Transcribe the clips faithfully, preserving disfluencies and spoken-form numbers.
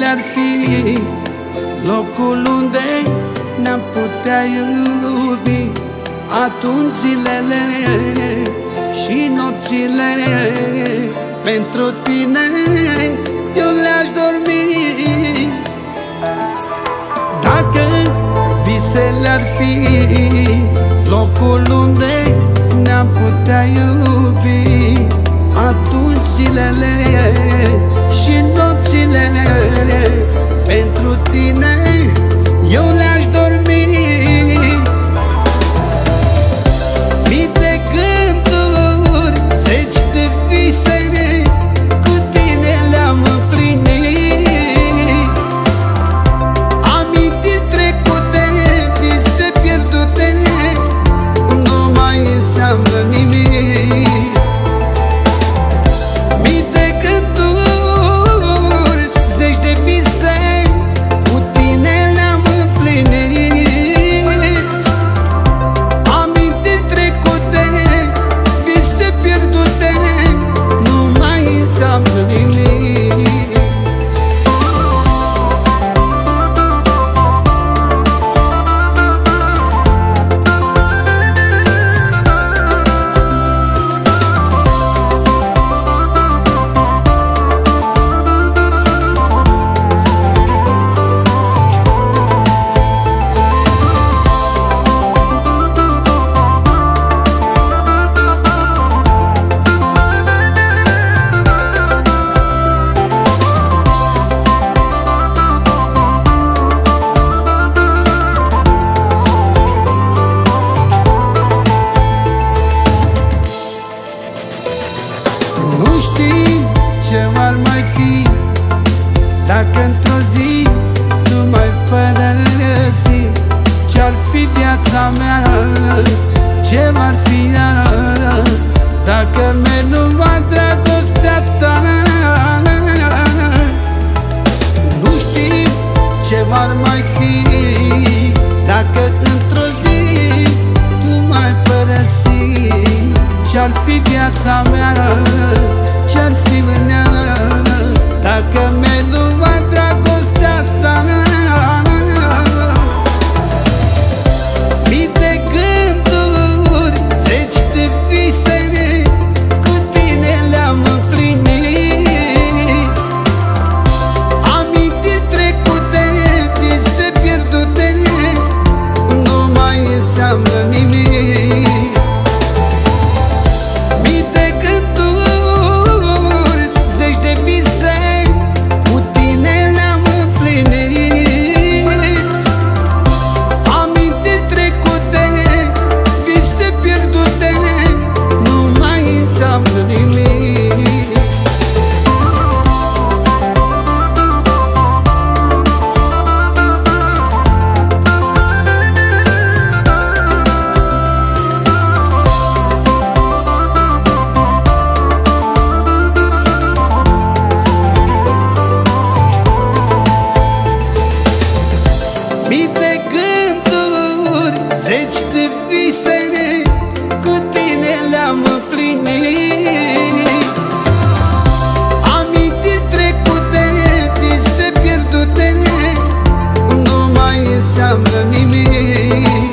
ar fi locul unde ne-am putea iubi, atunci zilele și nopțile pentru tine eu le-aș dormi. Dacă visele ar fi locul unde ne-am putea iubi, atunci zilele și nopțile pentru tine eu le-aș dormi. Mii de gânduri, zeci de vise, cu tine le-am împlinit. Amintiri trecute, vise pierdute, nu mai înseamnă nimic. Mii de gânduri, zeci de vise, cu tine le-am împlinit. Amintiri trecute, vise pierdute, nu mai înseamnă nimic. Nu știm ce ar mai fi dacă într-o zi tu m-ai părăsi. Ce-ar fi viața mea, ce m-ar fi ea, dacă mi-ai luat dragostea ta. Nu știm ce ar mai fi dacă într-o zi tu m-ai părăsi. Ce-ar fi viața mea, ce-ar fi în ea, dacă mi-ai luat dragostea ta. Mii de gânduri, zeci de vise, cu tine le-am împlinit. Amintiri trecute, vise pierdute, nu mai înseamnă nimic. Mii de gânduri, zeci de vise, cu tine le-am împlinit. Amintiri trecute, vise pierdute, nu mai înseamnă nimic. Mii de gânduri, zeci de vise, cu tine le-am împlinit. Amintiri trecute, vise pierdute, nu mai înseamnă nimic.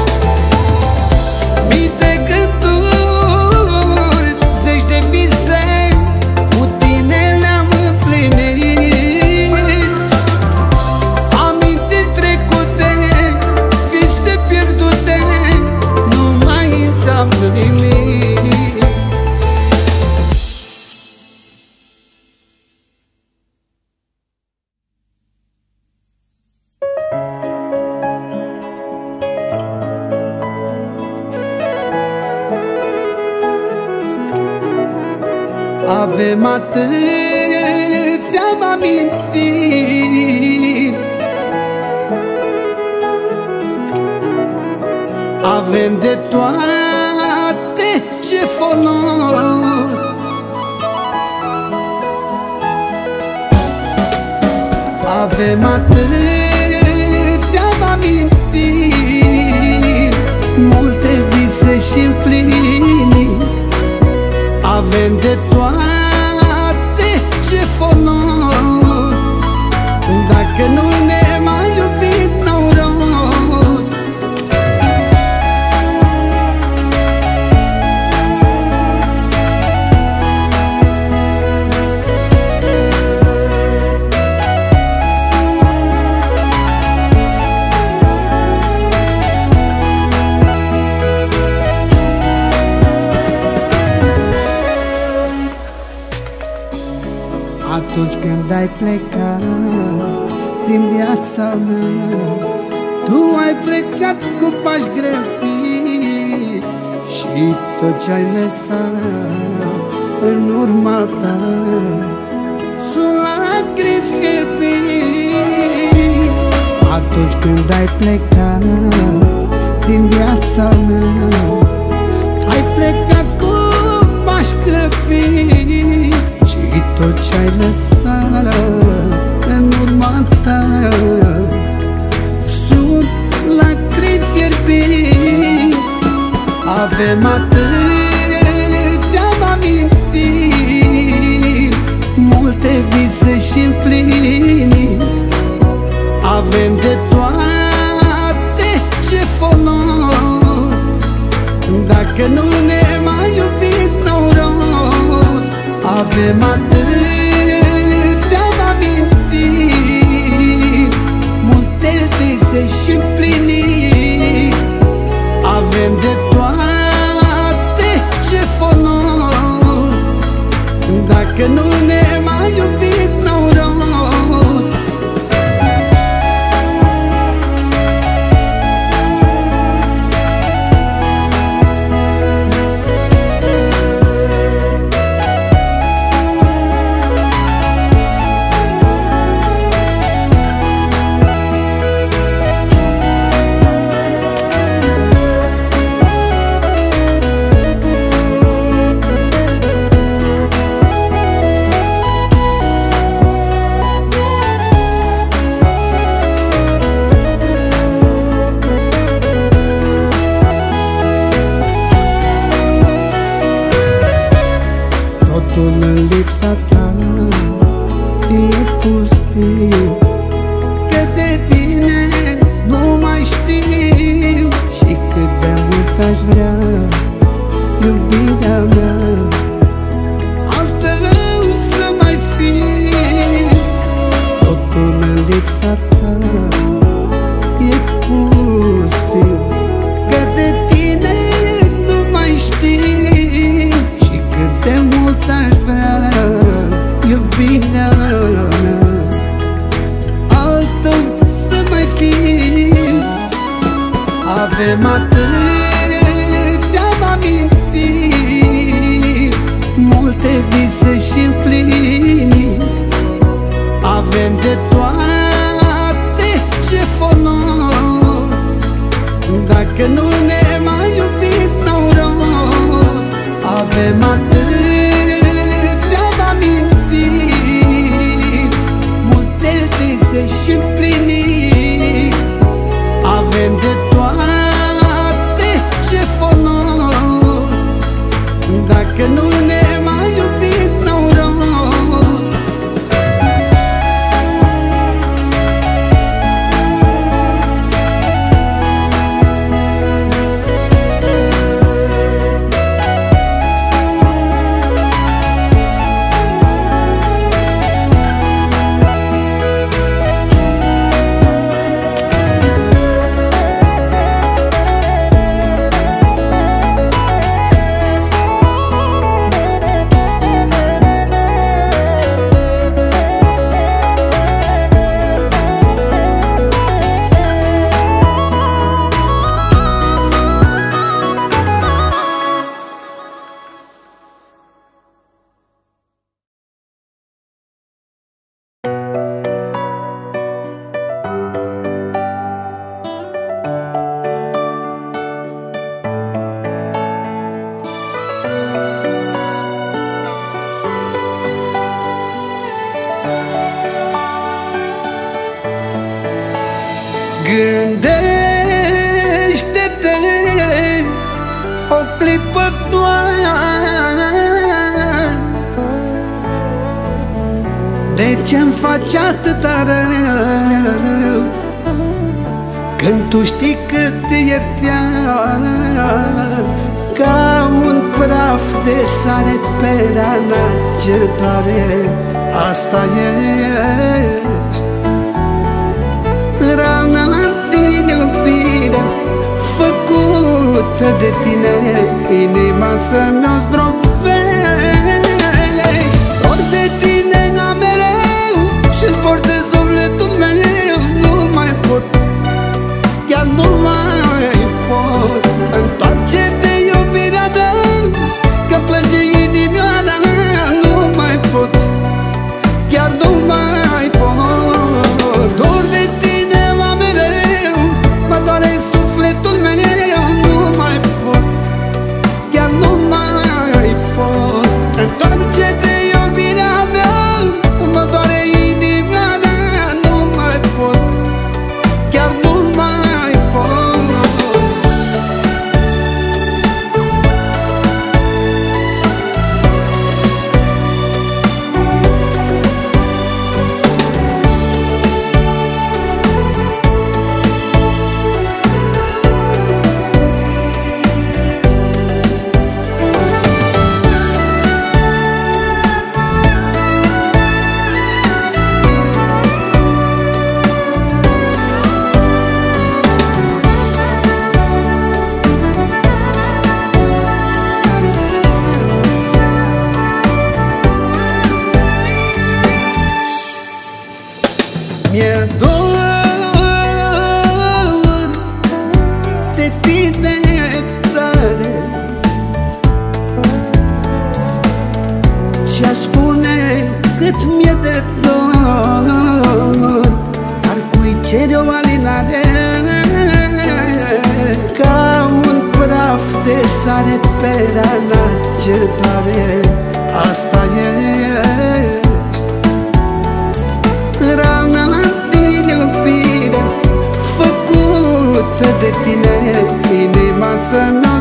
Mii de gânduri, zeci de vise, cu tine le-am împlinit. Amintiri trecute, vise pierdute, nu mai înseamnă nimic. Avem atâtea amintiri, avem de toate ce folos. Avem atâtea amintiri, multe vise și împliniri. Avem de toate ce folos, Atunci când ai plecat din viața mea, tu ai plecat cu pași grăbiți și tot ce-ai lăsat în urma ta sunt lacrimi fierbiți. Atunci când ai plecat din viața mea, ai plecat cu pași grăbiți și tot ce-ai lăsat în urma ta sunt lacrimi fierbiți. Avem atâtea amintiri, multe vise și împliniri, avem de toate, ce folos dacă nu ne mai iubim n-au rost. Avem atâtea amintiri, multe vise și împliniri, avem de toate, ce folos dacă nu ne mai iubim n-au rost. Totul în lipsa ta e pustiu, că de tine nu mai știu și cât de mult aș vrea, iubirea mea, al tău să mai fiu. Totul în lipsa ta e pustiu, că de tine nu mai știu și cât de mult aș vrea, iubirea mea, al tău să mai fiu. Avem atâtea amintiri, multe vise și împliniri, avem de toate, ce folos dacă nu ne mai iubim n-au rost. Avem atâtea amintiri, multe vise și împliniri, avem de toate, ce folos dacă nu ne mai iubim n-au rost. Gândește-te o clipă doar, de ce-mi faci atâta rău, când tu știi cât te ierteam, ca un praf de sare pe rana ce doare. Asta ești, rana din iubire făcută de tine, inima să mi-o zdrobești. Ori de tine am mereu cere o alinare, ca un praf de sare pe rana ce tare. Asta ești, rana din iubire făcută de tine, inima să mi-o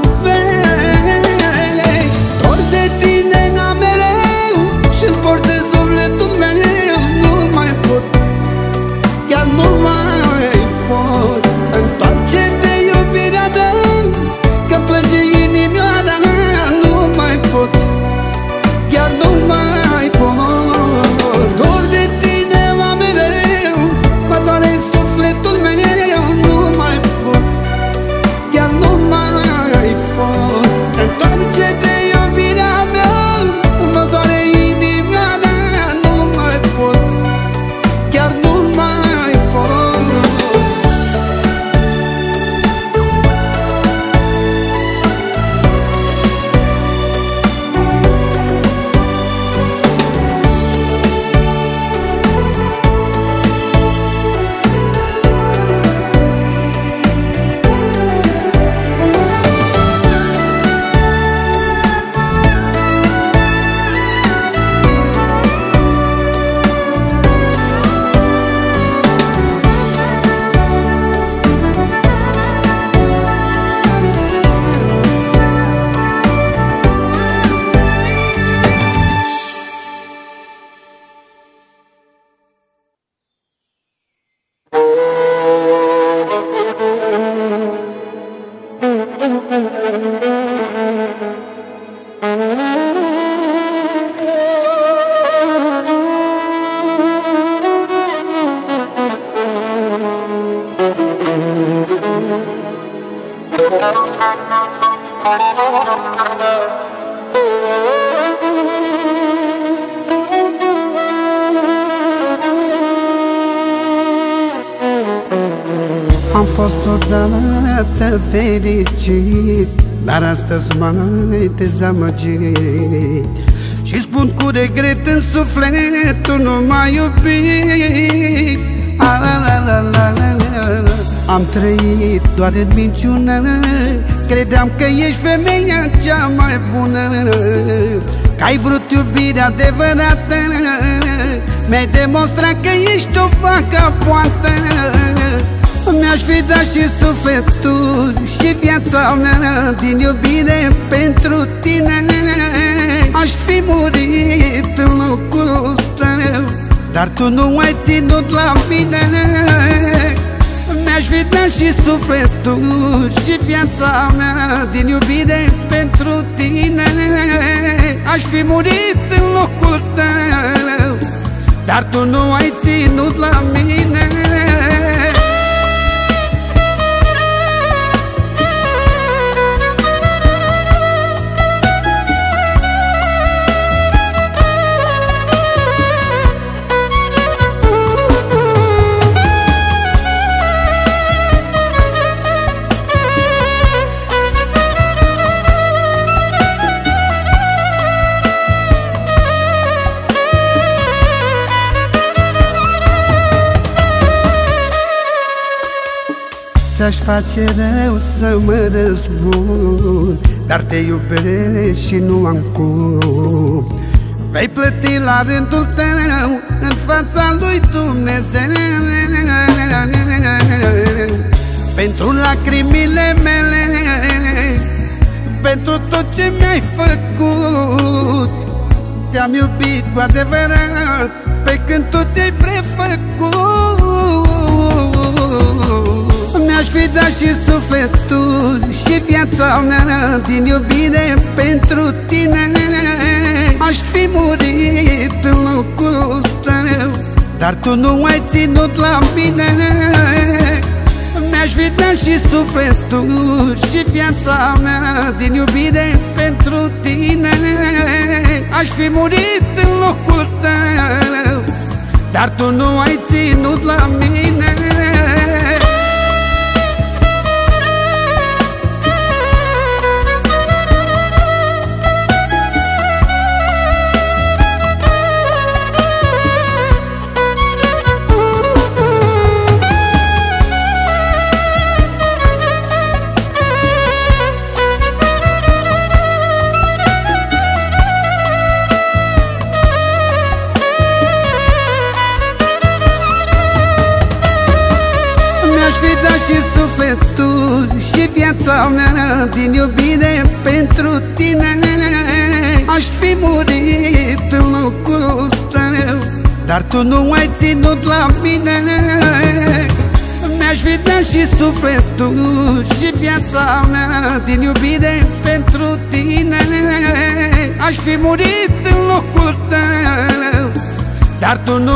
zdrobești. Dor de tine am mereu și-l port de sufletul meu. Nu mai pot, chiar nu mai pot. Întoarce-te iubirea mea, că plânge inimioara. Nu mai pot, chiar nu mai pot. Dor de tine am mereu, mă doare sufletul meu. Nu mai pot, chiar nu mai pot. Întoarce-te iubirea mea, mă doare inimioara. Nu mai pot, chiar nu mai pot. Am fost odată fericit, dar astăzi m-ai dezamăgit. Și spun cu regret în suflet, tu nu m-ai iubit. A, la, la, la, la, la. Am trăit doar în minciună, credeam că ești femeia cea mai bună, că ai vrut iubirea adevărată. Mi-ai demonstrat că ești o facă poată. Mi-aș fi dat și sufletul și viața mea din iubire pentru tine. Aș fi murit în locul tău, dar tu nu ai ținut la mine. Mi-aș fi dat și sufletul și viața mea din iubire pentru tine. Aș fi murit în locul tău, dar tu nu ai ținut la mine. Ți-aș face rău să mă răzbun, dar te iubesc și nu am cum. Vei plăti la rândul tău în fața lui Dumnezeu pentru lacrimile mele, pentru tot ce mi-ai făcut. Te-am iubit cu adevărat pe când tu te-ai prefăcut. Mi-aș fi dat și sufletul și viața mea din iubire pentru tine. Aș fi murit în locul tău, dar tu nu ai ținut la mine. Mi-aș fi dat și sufletul și viața mea din iubire pentru tine. Aș fi murit în locul tău, dar tu nu ai ținut la mine. din iubire pentru tine. Aș fi murit în locul tău, dar tu nu ai ținut la mine. Mi-aș fi dat și sufletul și viața mea din iubire pentru tine. Aș fi murit în locul tău, dar tu nu